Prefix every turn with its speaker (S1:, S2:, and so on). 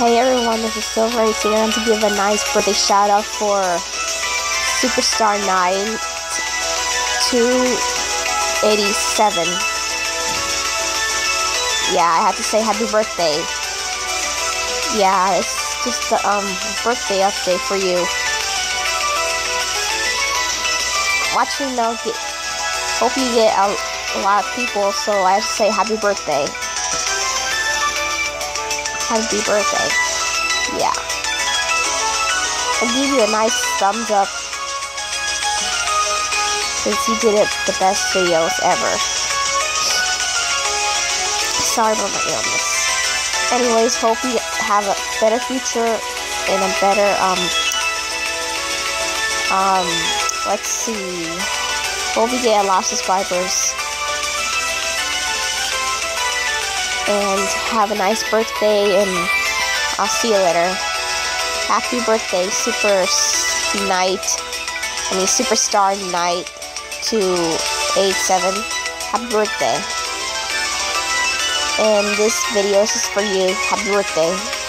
S1: Hey everyone, this is Silver here to give a nice birthday shout out for Superstar 9287. Yeah, I have to say happy birthday. Yeah, it's just the birthday update for you. Hope you get a lot of people, so I have to say happy birthday. Happy birthday. Yeah. I'll give you a nice thumbs up, because you did the best videos ever. Sorry about my illness. Anyways, hope you have a better future and a better, let's see. Hope you get a lot of subscribers. And have a nice birthday, and I'll see you later. Happy birthday, Superstar Night 287. Happy birthday. And this video is just for you. Happy birthday.